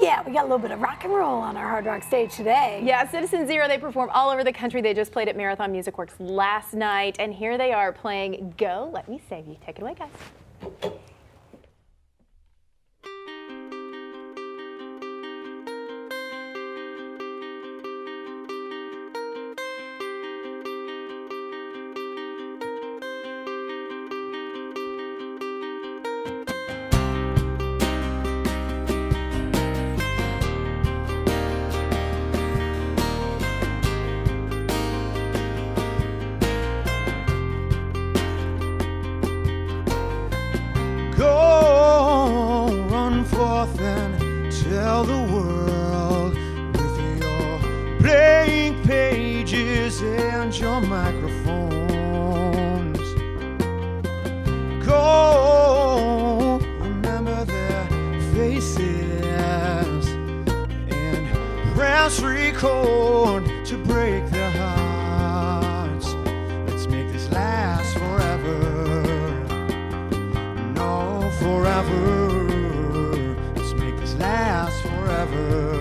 yeah, we got a little bit of rock and roll on our Hard Rock stage today. Yeah, Citizen Zero, they perform all over the country. They just played at Marathon Music Works last night, and here they are playing Go, Let Me Save You. Take it away, guys. Go, run forth and tell the world with your blank pages and your microphones. Go, remember their faces and press record to break their hearts. Let's make this last forever. Forever, let's make this last forever.